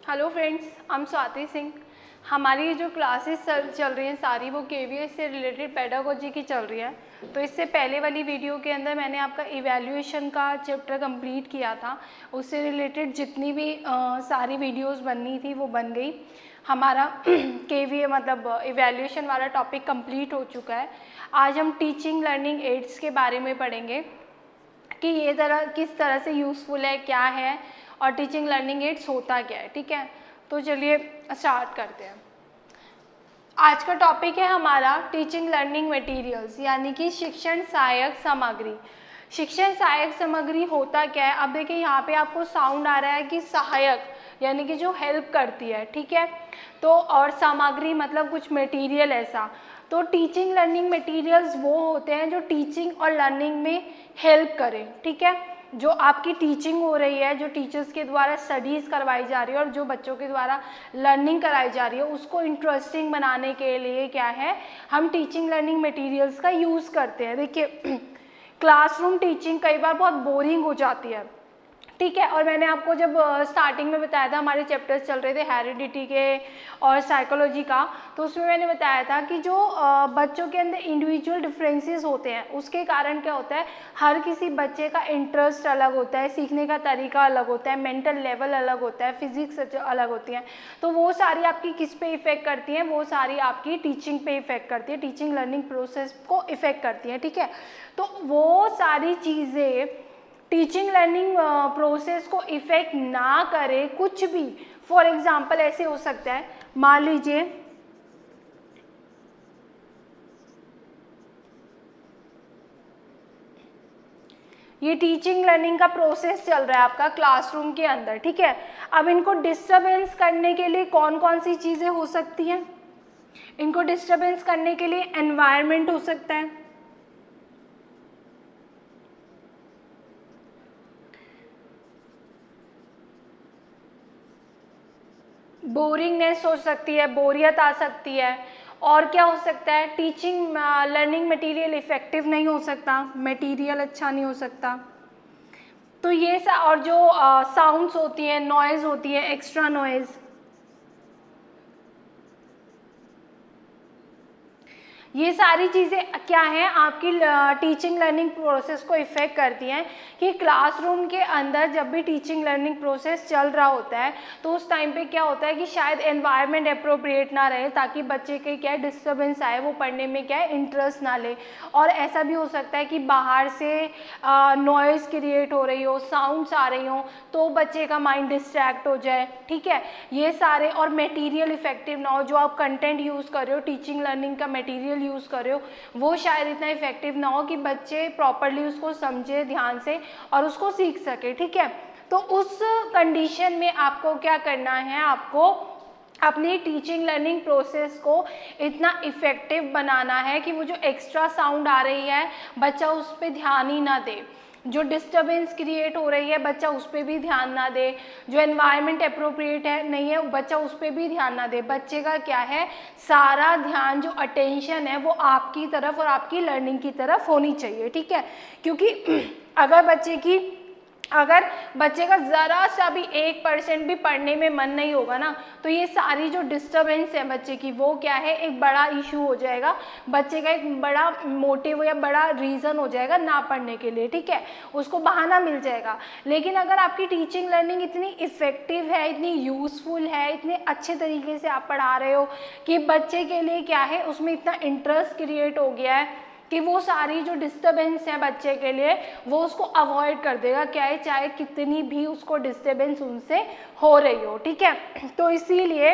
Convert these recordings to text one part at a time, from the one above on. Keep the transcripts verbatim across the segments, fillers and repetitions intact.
Hello friends, I am Swati Singh. हमारी जो classes चल रही हैं सारी वो केवीएस से रिलेटेड पेडागोजी की चल रही है। तो इससे पहले वाली वीडियो के अंदर मैंने आपका इवैल्यूएशन का चैप्टर कंप्लीट किया था। उससे रिलेटेड जितनी भी आ, सारी वीडियोस बननी थी वो बन गई। हमारा केवीए मतलब इवैल्यूएशन वाला टॉपिक कंप्लीट हो चुका है। आज हम टीचिंग लर्निंग एड्स के बारे में पढ़ेंगे कि ये तरह किस तरह से यूज़फुल है, क्या है और टीचिंग लर्निंग एड्स होता क्या है। ठीक है, तो चलिए स्टार्ट करते हैं। आज का टॉपिक है हमारा टीचिंग लर्निंग मटेरियल्स, यानी कि शिक्षण सहायक सामग्री। शिक्षण सहायक सामग्री होता क्या है? अब देखिए यहाँ पे आपको साउंड आ रहा है कि सहायक यानी कि जो हेल्प करती है। ठीक है, तो और सामग्री मतलब कुछ मटेरियल ऐसा। तो टीचिंग लर्निंग मटेरियल्स वो होते हैं जो टीचिंग और लर्निंग में हेल्प करें। ठीक है, जो आपकी टीचिंग हो रही है, जो टीचर्स के द्वारा स्टडीज़ करवाई जा रही है और जो बच्चों के द्वारा लर्निंग कराई जा रही है उसको इंटरेस्टिंग बनाने के लिए क्या है, हम टीचिंग लर्निंग मटेरियल्स का यूज़ करते हैं। देखिए क्लासरूम टीचिंग कई बार बहुत बोरिंग हो जाती है। ठीक है, और मैंने आपको जब स्टार्टिंग में बताया था, हमारे चैप्टर्स चल रहे थे हेरिडिटी के और साइकोलॉजी का, तो उसमें मैंने बताया था कि जो बच्चों के अंदर इंडिविजुअल डिफरेंसेस होते हैं उसके कारण क्या होता है, हर किसी बच्चे का इंटरेस्ट अलग होता है, सीखने का तरीका अलग होता है, मेंटल लेवल अलग होता है, फिजिक्स अलग होती हैं। तो वो सारी आपकी किस पे इफेक्ट करती हैं? वो सारी आपकी टीचिंग पे इफेक्ट करती है, टीचिंग लर्निंग प्रोसेस को इफेक्ट करती हैं। ठीक है, तो वो सारी चीज़ें टीचिंग लर्निंग प्रोसेस को इफ़ेक्ट ना करे कुछ भी। फॉर एग्जांपल ऐसे हो सकता है, मान लीजिए ये टीचिंग लर्निंग का प्रोसेस चल रहा है आपका क्लासरूम के अंदर। ठीक है, अब इनको डिस्टरबेंस करने के लिए कौन कौन सी चीज़ें हो सकती हैं? इनको डिस्टरबेंस करने के लिए एनवायरनमेंट हो सकता है, बोरिंगनेस हो सकती है, बोरियत आ सकती है, और क्या हो सकता है, टीचिंग लर्निंग मटेरियल इफेक्टिव नहीं हो सकता, मटेरियल अच्छा नहीं हो सकता। तो ये सा, और जो साउंड्स uh, होती हैं, नॉइज़ होती है, एक्स्ट्रा नॉइज़, ये सारी चीज़ें क्या हैं, आपकी टीचिंग लर्निंग प्रोसेस को इफ़ेक्ट करती हैं। कि क्लासरूम के अंदर जब भी टीचिंग लर्निंग प्रोसेस चल रहा होता है तो उस टाइम पे क्या होता है कि शायद एनवायरनमेंट अप्रोप्रिएट ना रहे, ताकि बच्चे के क्या डिस्टर्बेंस आए, वो पढ़ने में क्या है इंटरेस्ट ना ले। और ऐसा भी हो सकता है कि बाहर से नॉइज़ क्रिएट हो रही हो, साउंड्स आ रही हो, तो बच्चे का माइंड डिस्ट्रैक्ट हो जाए। ठीक है, ये सारे, और मटेरियल इफेक्टिव ना हो, जो आप कंटेंट यूज़ कर रहे हो, टीचिंग लर्निंग का मटेरियल यूज़ कर रहे हो, वो शायद इतना इफेक्टिव ना हो कि बच्चे प्रॉपरली उसको समझे ध्यान से और उसको सीख सके। ठीक है, तो उस कंडीशन में आपको क्या करना है, आपको अपनी टीचिंग लर्निंग प्रोसेस को इतना इफेक्टिव बनाना है कि वो जो एक्स्ट्रा साउंड आ रही है बच्चा उस पर ध्यान ही ना दे, जो डिस्टर्बेंस क्रिएट हो रही है बच्चा उस पर भी ध्यान ना दे, जो एनवायरनमेंट अप्रोप्रिएट है नहीं है बच्चा उस पर भी ध्यान ना दे। बच्चे का क्या है, सारा ध्यान, जो अटेंशन है वो आपकी तरफ और आपकी लर्निंग की तरफ होनी चाहिए। ठीक है, क्योंकि अगर बच्चे की अगर बच्चे का ज़रा सा भी एक परसेंट भी पढ़ने में मन नहीं होगा ना, तो ये सारी जो डिस्टर्बेंस है बच्चे की, वो क्या है, एक बड़ा इशू हो जाएगा, बच्चे का एक बड़ा मोटिव या बड़ा रीज़न हो जाएगा ना पढ़ने के लिए। ठीक है, उसको बहाना मिल जाएगा। लेकिन अगर आपकी टीचिंग लर्निंग इतनी इफ़ेक्टिव है, इतनी यूज़फुल है, इतने अच्छे तरीके से आप पढ़ा रहे हो कि बच्चे के लिए क्या है, उसमें इतना इंटरेस्ट क्रिएट हो गया है कि वो सारी जो डिस्टर्बेंस है बच्चे के लिए वो उसको अवॉइड कर देगा, क्या है, चाहे कितनी भी उसको डिस्टर्बेंस उनसे हो रही हो। ठीक है, तो इसीलिए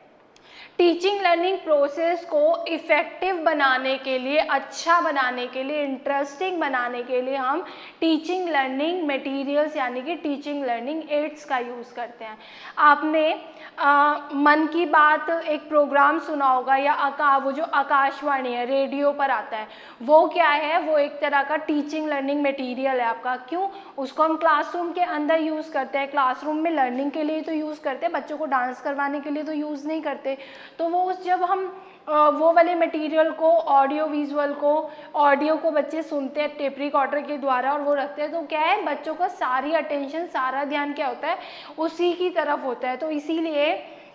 टीचिंग लर्निंग प्रोसेस को इफ़ेक्टिव बनाने के लिए, अच्छा बनाने के लिए, इंटरेस्टिंग बनाने के लिए हम टीचिंग लर्निंग मटेरियल्स यानी कि टीचिंग लर्निंग एड्स का यूज़ करते हैं। आपने आ, मन की बात एक प्रोग्राम सुना होगा, या आका वो जो आकाशवाणी है, रेडियो पर आता है, वो क्या है, वो एक तरह का टीचिंग लर्निंग मटेरियल है आपका। क्यों? उसको हम क्लासरूम के अंदर यूज़ करते हैं, क्लासरूम में लर्निंग के लिए तो यूज़ करते हैं, बच्चों को डांस करवाने के लिए तो यूज़ नहीं करते। तो वो उस जब हम वो वाले मटेरियल को, ऑडियो विजुअल को, ऑडियो को बच्चे सुनते हैं टेप रिकॉर्डर के द्वारा और वो रखते हैं, तो क्या है बच्चों का सारी अटेंशन, सारा ध्यान क्या होता है उसी की तरफ होता है। तो इसीलिए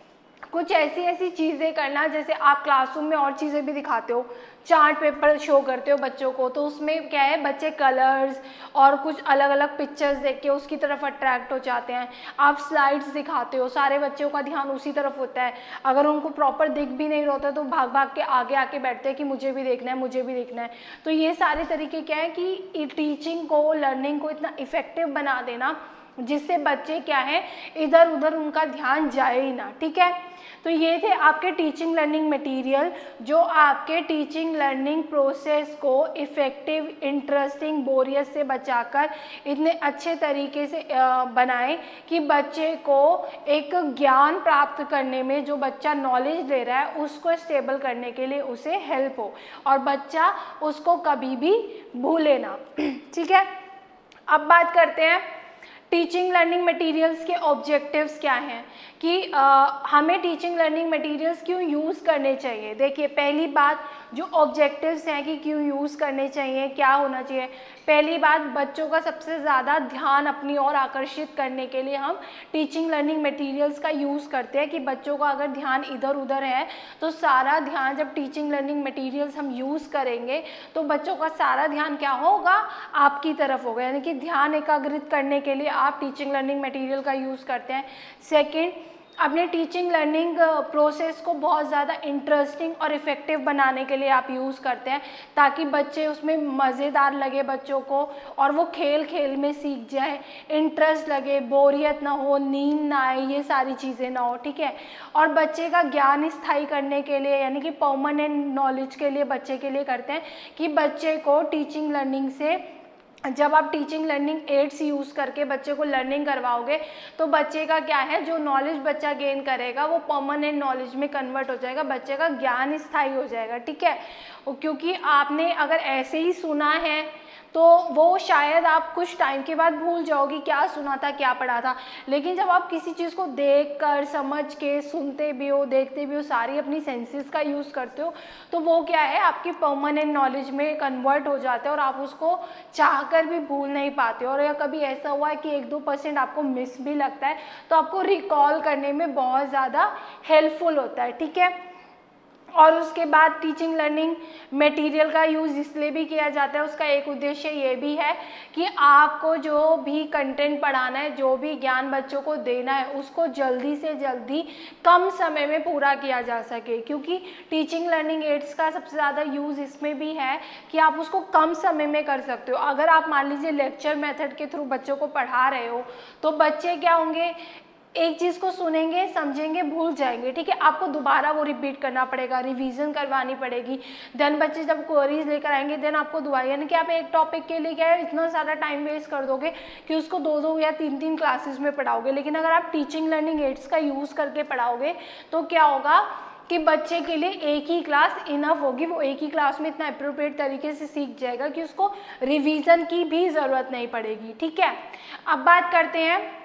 कुछ ऐसी ऐसी चीज़ें करना, जैसे आप क्लासरूम में और चीज़ें भी दिखाते हो, चार्ट पेपर शो करते हो बच्चों को, तो उसमें क्या है बच्चे कलर्स और कुछ अलग अलग पिक्चर्स देख के उसकी तरफ अट्रैक्ट हो जाते हैं। आप स्लाइड्स दिखाते हो, सारे बच्चों का ध्यान उसी तरफ होता है। अगर उनको प्रॉपर दिख भी नहीं रहा होता तो भाग भाग के आगे आके बैठते हैं कि मुझे भी देखना है, मुझे भी देखना है। तो ये सारे तरीके क्या है कि टीचिंग को, लर्निंग को इतना इफेक्टिव बना देना जिससे बच्चे क्या है इधर उधर उनका ध्यान जाए ही ना। ठीक है, तो ये थे आपके टीचिंग लर्निंग मटेरियल जो आपके टीचिंग लर्निंग प्रोसेस को इफ़ेक्टिव, इंटरेस्टिंग, बोरियत से बचाकर इतने अच्छे तरीके से बनाएं कि बच्चे को एक ज्ञान प्राप्त करने में, जो बच्चा नॉलेज ले रहा है उसको स्टेबल करने के लिए उसे हेल्प हो और बच्चा उसको कभी भी भूले ना। ठीक है, अब बात करते हैं टीचिंग लर्निंग मटेरियल्स के ऑब्जेक्टिव्स क्या हैं कि आ, हमें टीचिंग लर्निंग मटेरियल्स क्यों यूज़ करने चाहिए। देखिए, पहली बात जो ऑब्जेक्टिव्स हैं कि क्यों यूज़ करने चाहिए, क्या होना चाहिए। पहली बात, बच्चों का सबसे ज़्यादा ध्यान अपनी ओर आकर्षित करने के लिए हम टीचिंग लर्निंग मटेरियल्स का यूज़ करते हैं कि बच्चों का अगर ध्यान इधर उधर है तो सारा ध्यान, जब टीचिंग लर्निंग मटेरियल्स हम यूज़ करेंगे तो बच्चों का सारा ध्यान क्या होगा, आपकी तरफ होगा। यानी कि ध्यान एकाग्रित करने के लिए आप टीचिंग लर्निंग मटेरियल का यूज़ करते हैं। सेकेंड, अपने टीचिंग लर्निंग प्रोसेस को बहुत ज़्यादा इंटरेस्टिंग और इफ़ेक्टिव बनाने के लिए आप यूज़ करते हैं ताकि बच्चे उसमें मज़ेदार लगे बच्चों को और वो खेल खेल में सीख जाए, इंटरेस्ट लगे, बोरियत ना हो, नींद ना आए, ये सारी चीज़ें ना हो। ठीक है, और बच्चे का ज्ञान स्थायी करने के लिए यानी कि परमानेंट नॉलेज के लिए बच्चे के लिए करते हैं कि बच्चे को टीचिंग लर्निंग से, जब आप टीचिंग लर्निंग एड्स यूज़ करके बच्चे को लर्निंग करवाओगे तो बच्चे का क्या है, जो नॉलेज बच्चा गेन करेगा वो परमानेंट नॉलेज में कन्वर्ट हो जाएगा, बच्चे का ज्ञान स्थायी हो जाएगा। ठीक है, क्योंकि आपने अगर ऐसे ही सुना है तो वो शायद आप कुछ टाइम के बाद भूल जाओगे क्या सुना था, क्या पढ़ा था। लेकिन जब आप किसी चीज़ को देख कर, समझ के, सुनते भी हो, देखते भी हो, सारी अपनी सेंसेस का यूज़ करते हो तो वो क्या है आपकी परमानेंट नॉलेज में कन्वर्ट हो जाता है और आप उसको चाह कर भी भूल नहीं पाते। और या कभी ऐसा हुआ है कि एक दो परसेंट आपको मिस भी लगता है तो आपको रिकॉल करने में बहुत ज़्यादा हेल्पफुल होता है। ठीक है, और उसके बाद टीचिंग लर्निंग मटेरियल का यूज़ इसलिए भी किया जाता है, उसका एक उद्देश्य ये भी है कि आपको जो भी कंटेंट पढ़ाना है, जो भी ज्ञान बच्चों को देना है उसको जल्दी से जल्दी कम समय में पूरा किया जा सके। क्योंकि टीचिंग लर्निंग एड्स का सबसे ज़्यादा यूज़ इसमें भी है कि आप उसको कम समय में कर सकते हो। अगर आप मान लीजिए लेक्चर मेथड के थ्रू बच्चों को पढ़ा रहे हो तो बच्चे क्या होंगे, एक चीज़ को सुनेंगे, समझेंगे, भूल जाएंगे। ठीक है, आपको दोबारा वो रिपीट करना पड़ेगा, रिवीजन करवानी पड़ेगी। देन बच्चे जब क्वेरीज लेकर आएंगे देन आपको दोबारा, यानी कि आप एक टॉपिक के लिए क्या है इतना सारा टाइम वेस्ट कर दोगे कि उसको दो दो या तीन तीन क्लासेस में पढ़ाओगे। लेकिन अगर आप टीचिंग लर्निंग एड्स का यूज़ करके पढ़ाओगे तो क्या होगा कि बच्चे के लिए एक ही क्लास इनफ होगी, वो एक ही क्लास में इतना अप्रोप्रिएट तरीके से सीख जाएगा कि उसको रिवीजन की भी ज़रूरत नहीं पड़ेगी। ठीक है, अब बात करते हैं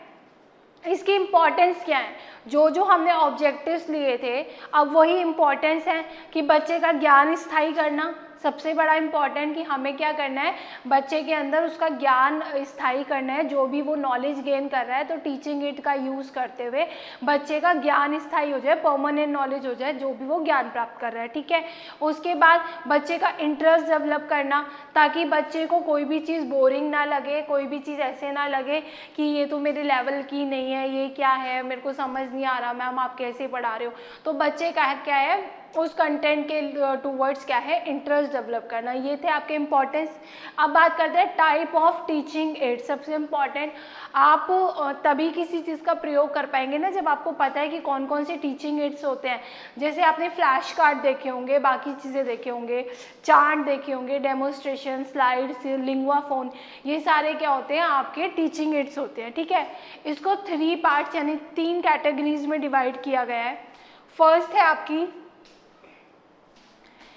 इसकी इम्पॉर्टेंस क्या है। जो जो हमने ऑब्जेक्टिव्स लिए थे अब वही इम्पॉर्टेंस है कि बच्चे का ज्ञान स्थायी करना, सबसे बड़ा इम्पॉर्टेंट कि हमें क्या करना है, बच्चे के अंदर उसका ज्ञान स्थायी करना है। जो भी वो नॉलेज गेन कर रहा है तो टीचिंग एड का यूज़ करते हुए बच्चे का ज्ञान स्थायी हो जाए, परमानेंट नॉलेज हो जाए जो भी वो ज्ञान प्राप्त कर रहा है। ठीक है, उसके बाद बच्चे का इंटरेस्ट डेवलप करना ताकि बच्चे को कोई भी चीज़ बोरिंग ना लगे, कोई भी चीज़ ऐसे ना लगे कि ये तो मेरे लेवल की नहीं है, ये क्या है, मेरे को समझ नहीं आ रहा, मैम आप कैसे पढ़ा रहे हो। तो बच्चे का क्या है उस कंटेंट के टूवर्ड्स क्या है इंटरेस्ट डेवलप करना। ये थे आपके इम्पोर्टेंस। अब बात करते हैं टाइप ऑफ टीचिंग एड। सबसे इम्पॉर्टेंट, आप तभी किसी चीज़ का प्रयोग कर पाएंगे ना जब आपको पता है कि कौन कौन से टीचिंग एड्स होते हैं। जैसे आपने फ्लैश कार्ड देखे होंगे, बाकी चीज़ें देखे होंगे, चार्ट देखे होंगे, डेमोन्स्ट्रेशन, स्लाइड्स, लिंगुआ फोन, ये सारे क्या होते हैं आपके टीचिंग एड्स होते हैं। ठीक है, इसको थ्री पार्ट्स यानी तीन कैटेगरीज में डिवाइड किया गया है। फर्स्ट है आपकी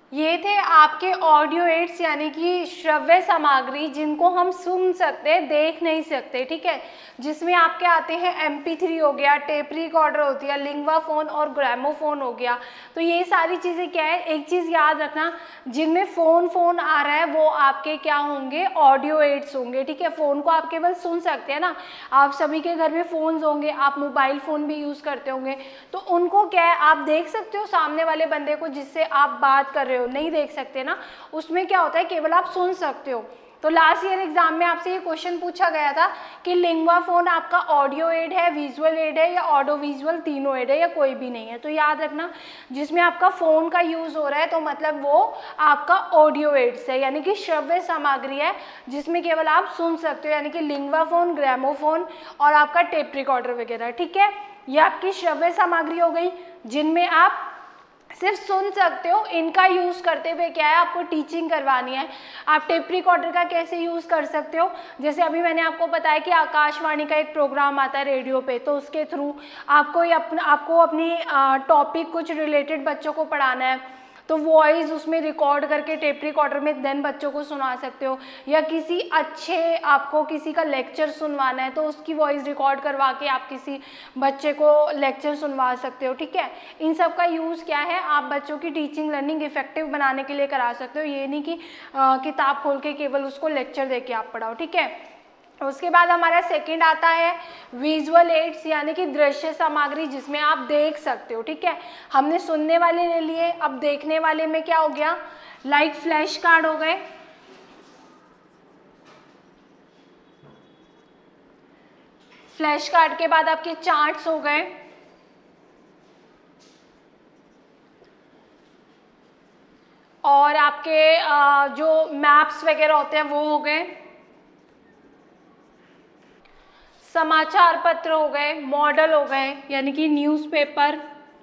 ये थे आपके ऑडियो एड्स यानी कि श्रव्य सामग्री जिनको हम सुन सकते देख नहीं सकते, ठीक है, जिसमें आपके आते हैं एम पी थ्री हो गया, टेप रिकॉर्डर होती है, लिंगवा फोन और ग्रामोफोन हो गया। तो ये सारी चीज़ें क्या है, एक चीज़ याद रखना, जिनमें फ़ोन फ़ोन आ रहा है वो आपके क्या होंगे, ऑडियो एड्स होंगे, ठीक है। फ़ोन को आप केवल सुन सकते हैं ना, आप सभी के घर में फ़ोन्स होंगे, आप मोबाइल फ़ोन भी यूज़ करते होंगे, तो उनको क्या है आप देख सकते हो सामने वाले बंदे को जिससे आप बात कर रहे हो, नहीं देख सकते ना, उसमें क्या होता है केवल आप सुन सकते हो। तो लास्ट ईयर एग्जाम में आपसे ये क्वेश्चन पूछा गया था कि लिंगवा फोन आपका ऑडियो एड है, विजुअल एड है या ऑडियो विजुअल तीनों एड है या कोई भी नहीं है। तो याद रखना जिसमें आपका फोन का यूज हो रहा है तो मतलब वो आपका ऑडियो एड्स है, यानी कि श्रव्य सामग्री है जिसमें केवल आप सुन सकते हो, यानी कि लिंगवा फोन, ग्रामोफोन और आपका टेप रिकॉर्डर वगैरह, ठीक है। ये आपकी श्रव्य सामग्री हो गई जिनमें आप सिर्फ सुन सकते हो। इनका यूज़ करते हुए क्या है आपको टीचिंग करवानी है। आप टेप रिकॉर्डर का कैसे यूज़ कर सकते हो, जैसे अभी मैंने आपको बताया कि आकाशवाणी का एक प्रोग्राम आता है रेडियो पे, तो उसके थ्रू आपको ये अपना आपको अपनी टॉपिक कुछ रिलेटेड बच्चों को पढ़ाना है तो वॉइस उसमें रिकॉर्ड करके टेप रिकॉर्डर में देन बच्चों को सुना सकते हो, या किसी अच्छे आपको किसी का लेक्चर सुनवाना है तो उसकी वॉइस रिकॉर्ड करवा के आप किसी बच्चे को लेक्चर सुनवा सकते हो, ठीक है। इन सब का यूज़ क्या है, आप बच्चों की टीचिंग लर्निंग इफेक्टिव बनाने के लिए करा सकते हो, ये नहीं कि आ, किताब खोल के केवल उसको लेक्चर दे के आप पढ़ाओ, ठीक है। उसके बाद हमारा सेकंड आता है विजुअल एड्स यानी कि दृश्य सामग्री जिसमें आप देख सकते हो, ठीक है। हमने सुनने वाले ले लिए, अब देखने वाले में क्या हो गया, लाइक फ्लैश कार्ड हो गए, फ्लैश कार्ड के बाद आपके चार्ट्स हो गए, और आपके जो मैप्स वगैरह होते हैं वो हो गए, समाचार पत्र हो गए, मॉडल हो गए यानी कि न्यूज़पेपर,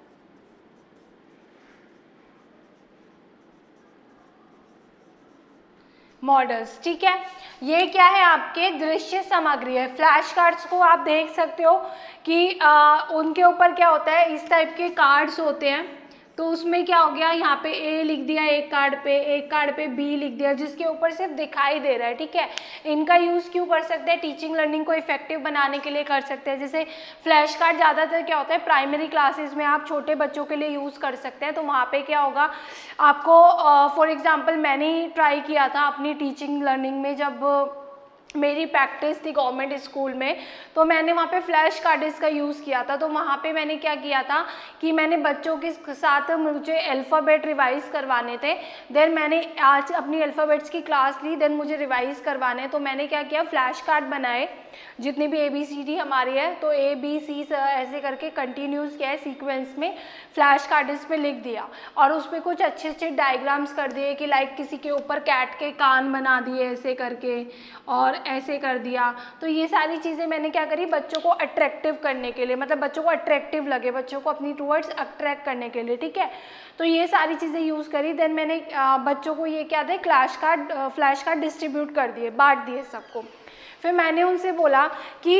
मॉडल्स, ठीक है। ये क्या है आपके दृश्य सामग्री है। फ्लैश कार्ड्स को आप देख सकते हो कि आ, उनके ऊपर क्या होता है, इस टाइप के कार्ड्स होते हैं, तो उसमें क्या हो गया, यहाँ पे ए लिख दिया एक कार्ड पे, एक कार्ड पे बी लिख दिया, जिसके ऊपर सिर्फ दिखाई दे रहा है, ठीक है। इनका यूज़ क्यों कर सकते हैं, टीचिंग लर्निंग को इफेक्टिव बनाने के लिए कर सकते हैं। जैसे फ्लैश कार्ड ज़्यादातर क्या होता है प्राइमरी क्लासेस में आप छोटे बच्चों के लिए यूज़ कर सकते हैं, तो वहाँ पे क्या होगा आपको, फॉर एग्जांपल मैंने ट्राई किया था अपनी टीचिंग लर्निंग में, जब मेरी प्रैक्टिस थी गवर्नमेंट स्कूल में, तो मैंने वहाँ पे फ्लैश कार्ड्स का यूज़ किया था। तो वहाँ पे मैंने क्या किया था कि मैंने बच्चों के साथ मुझे अल्फ़ाबेट रिवाइज़ करवाने थे, देन मैंने आज अपनी अल्फ़ाबेट्स की क्लास ली, देन मुझे रिवाइज़ करवाने, तो मैंने क्या किया फ्लैश कार्ड बनाए जितनी भी ए बी सी डी हमारी है, तो ए बी सी ऐसे करके कंटिन्यूस क्या है सीक्वेंस में फ्लैश कार्ड्स पे लिख दिया, और उस पर कुछ अच्छे अच्छे डायग्राम्स कर दिए कि लाइक किसी के ऊपर कैट के कान बना दिए ऐसे करके, और ऐसे कर दिया। तो ये सारी चीज़ें मैंने क्या करी बच्चों को अट्रैक्टिव करने के लिए, मतलब बच्चों को अट्रैक्टिव लगे, बच्चों को अपनी टूवर्ड्स अट्रैक्ट करने के लिए, ठीक है। तो ये सारी चीज़ें यूज़ करी, देन मैंने बच्चों को ये क्या थे flash card flash card distribute कर दिए, बांट दिए सबको। फिर मैंने उनसे बोला कि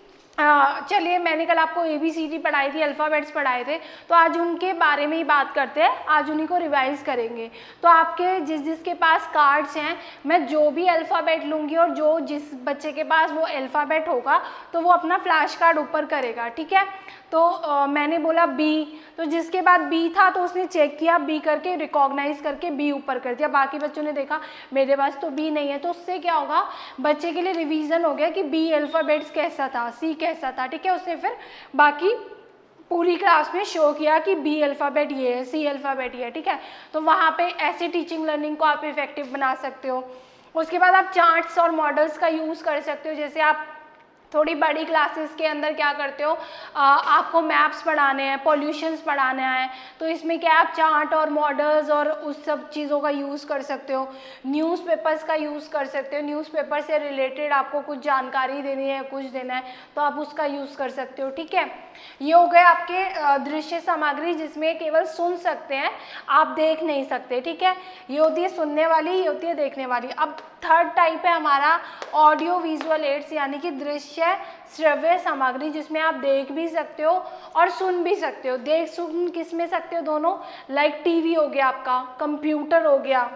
चलिए मैंने कल आपको ए बी सी डी पढ़ाई थी, अल्फ़ाबेट्स पढ़ाए थे, तो आज उनके बारे में ही बात करते हैं, आज उन्हीं को रिवाइज़ करेंगे। तो आपके जिस जिसके पास कार्ड्स हैं, मैं जो भी अल्फ़ाबेट लूँगी और जो जिस बच्चे के पास वो अल्फ़ाबेट होगा तो वो अपना फ्लैश कार्ड ऊपर करेगा, ठीक है। तो आ, मैंने बोला बी, तो जिसके बाद बी था तो उसने चेक किया, बी करके रिकॉग्नाइज करके बी ऊपर कर दिया, बाकी बच्चों ने देखा मेरे पास तो बी नहीं है, तो उससे क्या होगा बच्चे के लिए रिवीजन हो गया कि बी अल्फ़ाबेट्स कैसा था, सी कैसा था, ठीक है। उसने फिर बाकी पूरी क्लास में शो किया कि बी अल्फ़ाबेट ये है, सी अल्फ़ाबेट ये है, ठीक है। तो वहाँ पे ऐसी टीचिंग लर्निंग को आप इफेक्टिव बना सकते हो। उसके बाद आप चार्ट्स और मॉडल्स का यूज़ कर सकते हो। जैसे आप थोड़ी बड़ी क्लासेस के अंदर क्या करते हो, आ, आपको मैप्स पढ़ाने हैं, पॉल्यूशंस पढ़ाना है, तो इसमें क्या आप चार्ट और मॉडल्स और उस सब चीज़ों का यूज़ कर सकते हो। न्यूज़पेपर्स का यूज़ कर सकते हो, न्यूज़पेपर से रिलेटेड आपको कुछ जानकारी देनी है, कुछ देना है, तो आप उसका यूज़ कर सकते हो, ठीक है। ये हो गए आपके दृश्य सामग्री जिसमें केवल सुन सकते हैं, आप देख नहीं सकते, ठीक है। ये होती है सुनने वाली, ये होती है देखने वाली। अब थर्ड टाइप है हमारा ऑडियो विजुअल एड्स, यानी कि दृश्य श्रव्य सामग्री, जिसमें आप देख भी सकते हो और सुन भी सकते हो। देख सुन किस में सकते हो दोनों, लाइक टीवी हो गया, आपका कंप्यूटर हो गया,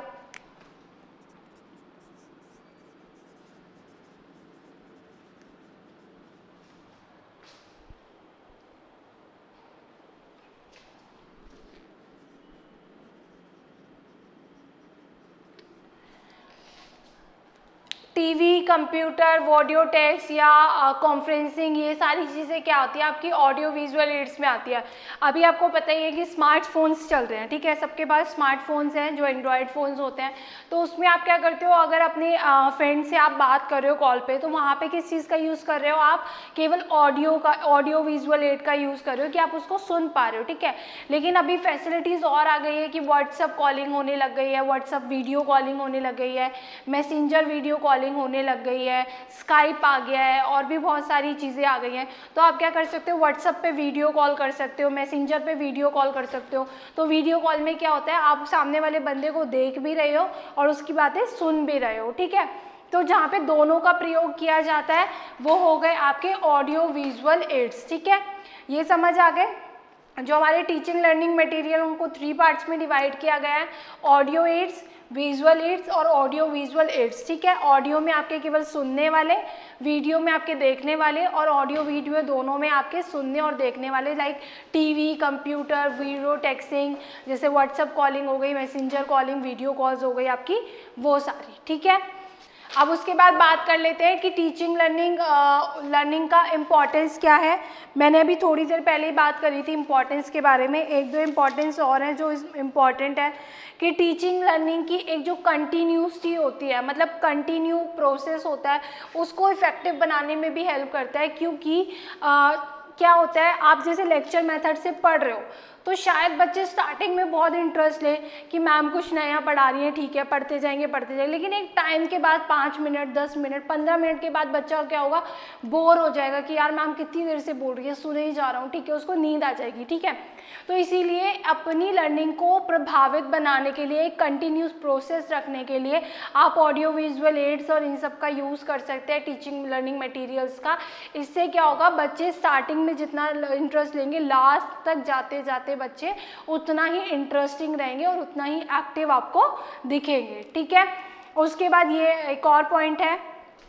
टीवी, कंप्यूटर, ऑडियो टेक्स्ट या कॉन्फ्रेंसिंग, ये सारी चीज़ें क्या होती है आपकी ऑडियो विजुअल एड्स में आती है। अभी आपको पता ही है कि स्मार्टफोन्स चल रहे हैं, ठीक है, सबके पास स्मार्टफोन्स हैं जो एंड्रॉयड फ़ोन्स होते हैं। तो उसमें आप क्या करते हो, अगर अपने फ्रेंड से आप बात कर रहे हो कॉल पे, तो वहाँ पे किस चीज़ का यूज़ कर रहे हो आप, केवल ऑडियो का, ऑडियो विजुअल एड का यूज़ कर रहे हो कि आप उसको सुन पा रहे हो, ठीक है। लेकिन अभी फैसिलिटीज़ और आ गई है कि व्हाट्सअप कॉलिंग होने लग गई है, व्हाट्सअप वीडियो कॉलिंग होने लग गई है, मैसेंजर वीडियो कॉलिंग होने लग गई है, स्काइप आ गया है, और भी बहुत सारी चीज़ें आ गई हैं। तो आप क्या कर सकते हो, व्हाट्सएप पे वीडियो कॉल कर सकते हो, मैसेंजर पे वीडियो कॉल कर सकते हो। तो वीडियो कॉल में क्या होता है, आप सामने वाले बंदे को देख भी रहे हो और उसकी बातें सुन भी रहे हो, ठीक है। तो जहाँ पे दोनों का प्रयोग किया जाता है वो हो गए आपके ऑडियो विजुअल एड्स, ठीक है। ये समझ आ गए। जो हमारे टीचिंग लर्निंग मटेरियल उनको थ्री पार्ट्स में डिवाइड किया गया है, ऑडियो एड्स, विजुअल एड्स और ऑडियो विजुअल एड्स, ठीक है। ऑडियो में आपके केवल सुनने वाले, वीडियो में आपके देखने वाले, और ऑडियो वीडियो दोनों में आपके सुनने और देखने वाले, like TV, computer, video texting, जैसे व्हाट्सएप कॉलिंग हो गई, मैसेंजर कॉलिंग, वीडियो कॉल्स हो गई आपकी, वो सारी, ठीक है। अब उसके बाद बात कर लेते हैं कि टीचिंग लर्निंग लर्निंग का इम्पॉर्टेंस क्या है। मैंने अभी थोड़ी देर पहले ही बात करी थी इम्पॉर्टेंस के बारे में। एक दो इम्पॉर्टेंस और हैं जो इम्पॉर्टेंट है कि टीचिंग लर्निंग की एक जो कंटिन्यूसिटी होती है, मतलब कंटिन्यू प्रोसेस होता है, उसको इफेक्टिव बनाने में भी हेल्प करता है। क्योंकि आ, क्या होता है, आप जैसे लेक्चर मेथड से पढ़ रहे हो तो शायद बच्चे स्टार्टिंग में बहुत इंटरेस्ट ले कि मैम कुछ नया पढ़ा रही है, ठीक है पढ़ते जाएंगे पढ़ते जाएंगे, लेकिन एक टाइम के बाद पाँच मिनट दस मिनट पंद्रह मिनट के बाद बच्चा क्या होगा, बोर हो जाएगा कि यार मैम कितनी देर से बोल रही है, सुने ही जा रहा हूँ, ठीक है, उसको नींद आ जाएगी, ठीक है। तो इसीलिए अपनी लर्निंग को प्रभावित बनाने के लिए, एक कंटिन्यूस प्रोसेस रखने के लिए आप ऑडियो विजुअल एड्स और इन सब का यूज़ कर सकते हैं, टीचिंग लर्निंग मटेरियल्स का। इससे क्या होगा, बच्चे स्टार्टिंग में जितना इंटरेस्ट लेंगे, लास्ट तक जाते जाते बच्चे उतना ही इंटरेस्टिंग रहेंगे और उतना ही एक्टिव आपको दिखेंगे, ठीक है। उसके बाद ये एक और पॉइंट है,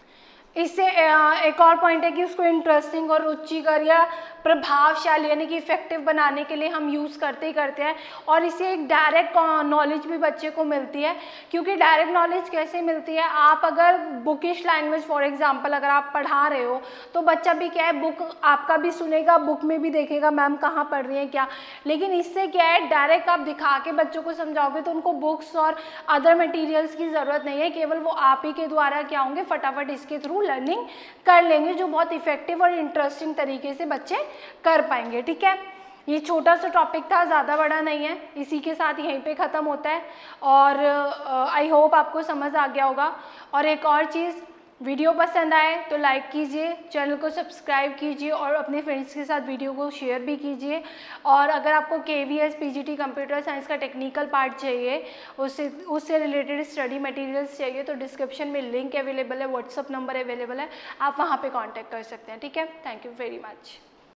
इससे एक और पॉइंट है कि उसको इंटरेस्टिंग और रुचिकर या प्रभावशाली यानी कि इफेक्टिव बनाने के लिए हम यूज़ करते ही करते हैं। और इससे एक डायरेक्ट नॉलेज भी बच्चे को मिलती है। क्योंकि डायरेक्ट नॉलेज कैसे मिलती है, आप अगर बुकिश लैंग्वेज फॉर एग्जांपल अगर आप पढ़ा रहे हो तो बच्चा भी क्या है, बुक आपका भी सुनेगा, बुक में भी देखेगा मैम कहाँ पढ़ रही है क्या। लेकिन इससे क्या है, डायरेक्ट आप दिखा के बच्चों को समझाओगे तो उनको बुक्स और अदर मटीरियल्स की ज़रूरत नहीं है, केवल वो आप ही के द्वारा क्या होंगे, फटाफट इसके थ्रू लर्निंग कर लेंगे, जो बहुत इफेक्टिव और इंटरेस्टिंग तरीके से बच्चे कर पाएंगे, ठीक है। ये छोटा सा टॉपिक था, ज़्यादा बड़ा नहीं है, इसी के साथ यहीं पे ख़त्म होता है। और आई uh, होप आपको समझ आ गया होगा। और एक और चीज़, वीडियो पसंद आए तो लाइक कीजिए, चैनल को सब्सक्राइब कीजिए और अपने फ्रेंड्स के साथ वीडियो को शेयर भी कीजिए। और अगर आपको K V S P G T computer science का टेक्निकल पार्ट चाहिए, उससे उससे रिलेटेड स्टडी मटेरियल्स चाहिए, तो डिस्क्रिप्शन में लिंक अवेलेबल है, व्हाट्सअप नंबर अवेलेबल है, आप वहाँ पे कांटेक्ट कर सकते हैं, ठीक है। Thank you very much.